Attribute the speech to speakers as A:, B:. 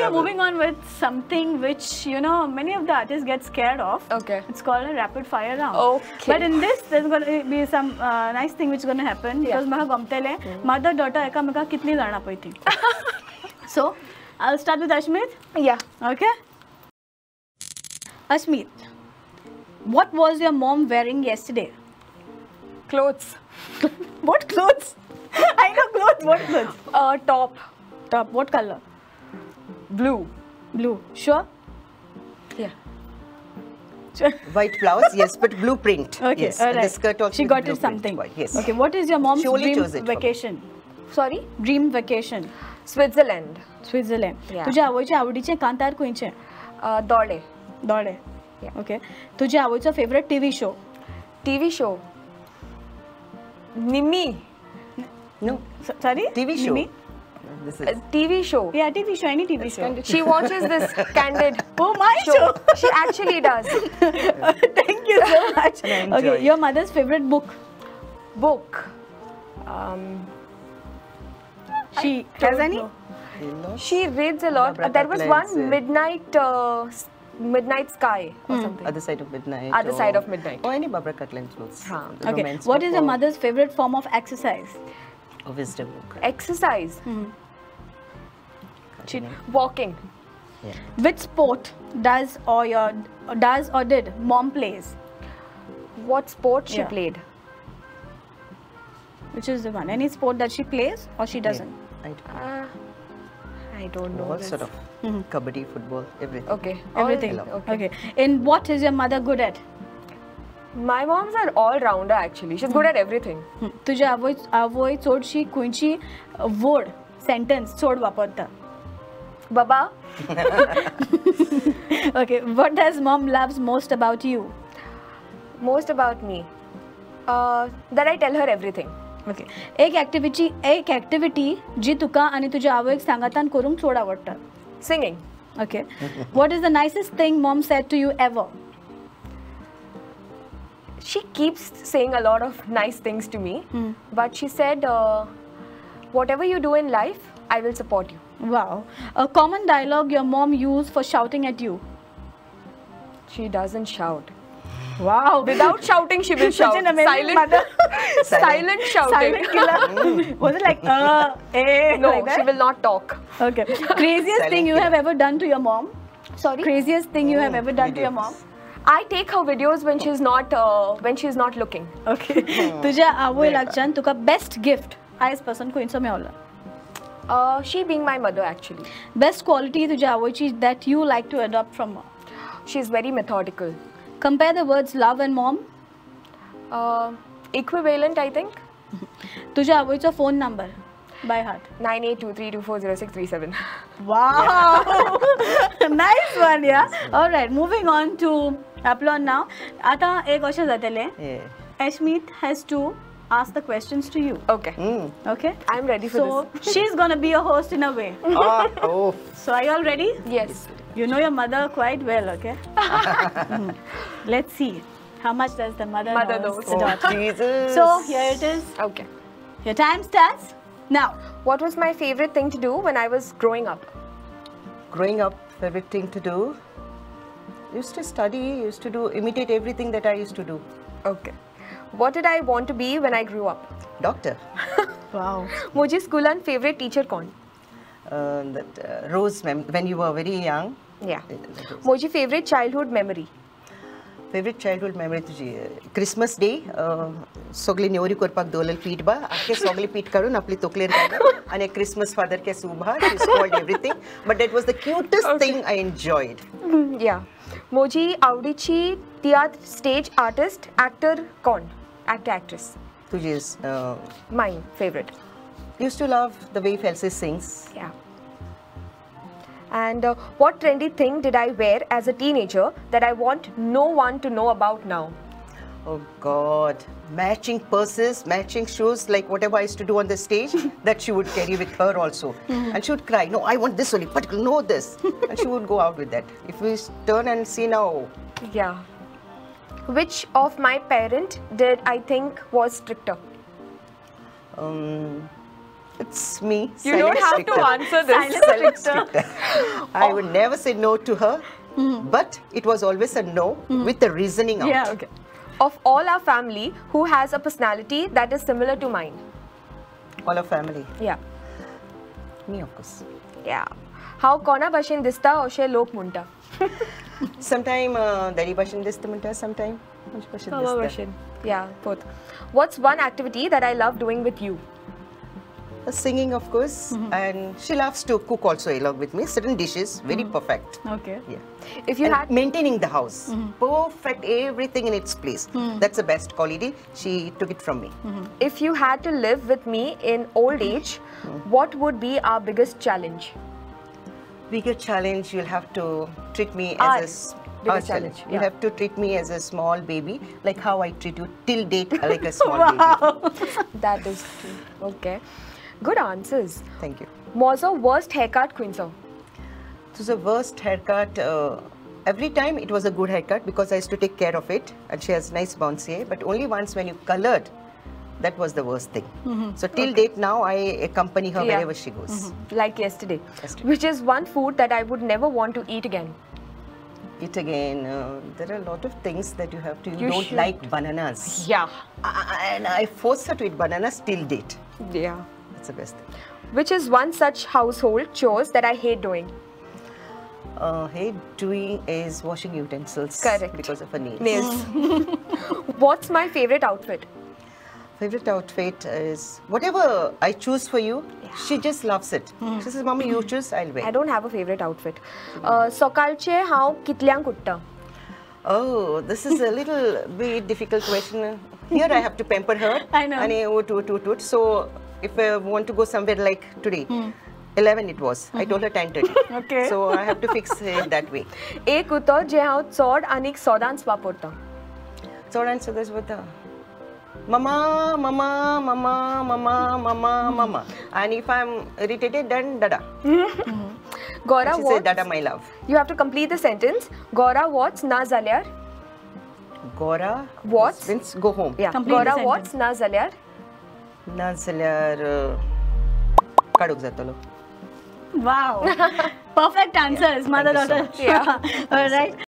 A: Okay, moving on with something which, you know, many of the artists get scared of.
B: Okay.
A: It's called a rapid fire round.
B: Okay.
A: But in this, there's going to be some nice thing which is going to happen. Because I gomtele, mother, daughter, ekameka kitni jana paiti. So, I'll start with Ashmeet.
B: Yeah.
A: Okay. Ashmeet, what was your mom wearing yesterday?
B: Clothes.
A: What clothes? I know clothes. What clothes?
B: Top.
A: Top. What color?
B: Blue.
A: Blue. Sure?
B: Yeah.
A: Sure.
C: White blouse, yes, but blue print.
A: Okay,
C: Yes,
A: all
C: and
A: right.
C: the skirt also.
A: She
C: with
A: got
C: blue
A: it something.
C: print. Yes.
A: Okay, what is your mom's
C: She only
A: dream
C: chose it for me.
A: vacation?
B: Sorry?
A: Dream vacation.
B: Switzerland.
A: Switzerland.
B: Yeah.
A: तुझ्या आवडीचे आवडीचे कांतार कोणचे?
B: Dode.
A: दोडे.
B: Yeah.
A: Okay. तुझ्या आवडीचा favorite TV show?
B: TV show. Nimi.
C: No,
A: Sorry?
C: TV show.
A: Mimi?
C: This is
B: TV show.
A: Yeah, TV show. Any TV show.
B: She watches this Candid
A: Oh, my
B: show.
A: show.
B: She actually does.
A: Thank you so much.
C: I enjoy
A: Okay,
C: it.
A: your mother's favorite book?
B: Book.
A: She has any?
B: She reads a lot.
C: Barbara
B: There was
C: Kaplan's,
B: one Midnight Sky or something.
C: Other Side of Midnight.
B: Other
C: or-
B: Side of Midnight.
C: Or any Barbara Kaplan's books.
B: Haan.
C: The
A: Okay.
C: romance
A: What
C: book
A: is your
C: or
A: mother's favorite form of exercise?
C: a wisdom book.
B: Exercise.
A: She,
B: Walking.
C: Yeah.
A: which sport does or did mom plays?
B: What sport she
A: Yeah.
B: played?
A: Which is the one? Any sport that she plays or she doesn't?
C: I do.
B: I don't know.
C: All
B: this.
C: sort of kabaddi, football, everything.
B: Okay.
A: Everything.
B: All-
A: Okay. In what is your mother good at?
B: My mom's an all-rounder actually. She's good at everything.
A: तुझ्या आवय चोडशी खंयची word sentence चोड वापरता?
B: Baba,
A: Okay. What does mom loves most about you?
B: most about me. That I tell her everything.
A: Okay. एक activity जी तुका आणि तुझ्या आवयक सांगातान करूंक चोड आवडटा.
B: Singing.
A: Okay. What is the nicest thing mom said to you ever?
B: She keeps saying a lot of nice things to me. But she said, whatever you do in life, I will support you.
A: Wow. A common dialogue your mom used for shouting at you.
B: She doesn't shout.
A: Wow.
B: Without shouting, she will shout.
A: Such an amazing
B: Silent,
A: mother.
B: silent shouting.
A: Silent killer. Was it like,
B: No,
A: like that?
B: she will not talk.
A: Okay. Craziest
C: Silent
A: thing you
C: killer.
A: have ever done to your mom?
B: Sorry?
A: Craziest thing you have ever done to your mom?
B: I take her videos when she's not looking.
A: Okay. तुझ्या आवय लागच्यान तुका best gift आयज पासून खंयचो मेळलो?
B: She being my mother actually.
A: Best quality तुझ्या आवयची that you like to adopt from her?
B: She's very methodical.
A: Compare the words love and mom.
B: Equivalent, I think.
A: तुझ्या आवयचो phone number by heart.
B: 9823240637.
A: Wow. Nice one, yeah. All right, moving on to Applon now. आता एक अशें जातलें.
C: Yeah.
A: Ashmeet has to ask the questions to you.
B: Okay.
A: Okay?
B: I'm ready for
A: So she's gonna be a host in a way.
C: Oh.
A: So are you all ready?
B: this. Yes.
A: You know your mother quite well, okay? Let's see. How much does the mother knows the
C: Oh,
A: daughter?
C: Jesus.
A: So here it is.
B: Okay.
A: Your time starts now.
B: What was my favorite thing to do when I was growing up?
C: Growing up, favorite thing to do? Used to study, used to imitate everything that I used to do.
B: Okay. What did I want to be when I grew up?
C: Doctor.
A: Wow.
B: मुझे school and favorite teacher कौन?
C: Rose, ma'am, when you were very young.
B: Yeah. मुझे favorite childhood memory.
C: Favorite childhood memory तुझी Christmas day सगळी नेवरी करपाक दवरलेली पीठ बा आख्खे सगळी पीठ काडून आपली तकलेर घालून आणि Christmas father के सुभा she spoiled everything but that was the cutest thing I enjoyed.
B: Yeah. मुझे आवडीची theatre stage artist actor कौन? Actor actress.
C: तुझी is
B: Mine favorite.
C: used to love the way Felsie sings.
B: Yeah. And what trendy thing did I wear as a teenager that I want no one to know about now?
C: Oh God, matching purses, matching shoes, like whatever I used to do on the stage, that she would carry with her also. And she would cry, no, I want this only, particular, no this. And she would go out with that. If we turn and see now,
B: Yeah. Which of my parent did I think was stricter?
C: It's me.
B: You don't have to answer this.
A: Silent stricter.
C: I would never say no to her, but it was always a no with the reasoning out.
A: Yeah.
B: Okay. Of all our family, who has a personality that is similar to mine?
C: All our family.
B: Yeah.
C: Me, of course.
B: Yeah. How kona bashin dista oshe lok munta?
C: Sometime Dari Bashin Distamunta, sometime Munch Bashin
B: Kama
C: Dista.
B: bashin. Yeah, both. What's one activity that I love doing with you?
C: Singing, of course, and she loves to cook also along with me. Certain dishes, very perfect.
A: Okay.
C: Yeah.
B: If you
C: And
B: had
C: maintaining the house, perfect, everything in its place. That's the best quality. She took it from me.
B: if you had to live with me in old age, what would be our biggest challenge?
C: Bigger challenge, you'll have to treat me
B: Our
C: as a
B: biggest challenge,
C: You'll
B: yeah.
C: have to treat me as a small baby, like how I treat you till date, like a small baby.
B: That is true. Okay. Good answers.
C: Thank you.
B: Mozo worst haircut Quinzo.
C: This is the worst haircut. Every time it was a good haircut because I used to take care of it, and she has nice bouncy hair. But only once when you colored, that was the worst thing. So till date now, I accompany her
B: Yeah.
C: wherever she goes.
B: Like yesterday.
C: Yesterday.
B: Which is one food that I would never want to eat again.
C: It again, there are a lot of things that you have to. You,
B: You
C: don't
B: should.
C: like bananas.
B: Yeah.
C: And I force her to eat bananas till date.
B: Yeah.
C: That's the best thing.
B: Which is one such household chores that I hate doing?
C: Hate doing is washing utensils.
B: Correct.
C: Because of her nails.
B: Nails. What's my favorite outfit?
C: Favorite outfit is whatever I choose for you. She just loves it. She says, "Mommy, you choose, I'll wear."
B: I don't have a favorite outfit. Sokalche how kitlyang kutta?
C: Oh, this is a little bit difficult question. Here I have to pamper her.
A: I know.
C: And so if I want to go somewhere like today, 11 it was. I told her 10:30.
A: Okay.
C: So I have to fix it that way.
B: एक उतो जे हांव चोड आनीक सोदांच वापरता.
C: So answer this with mama, mama, mama, mama, mama, mama. And if I'm irritated, then dada.
B: Gora
C: She said,
B: what's,
C: dada, my love.
B: you have to complete the sentence. Gora what's na zalyar?
C: Gora.
B: What's?
C: Means go home.
B: Yeah.
A: Complete the
B: Gora
A: sentence.
B: what's na zalyar?
C: Nazalyar. Kaduk zatalo.
A: Wow. Perfect answers, mother
C: Thank you so
A: daughter.
C: much.
A: Yeah. All right.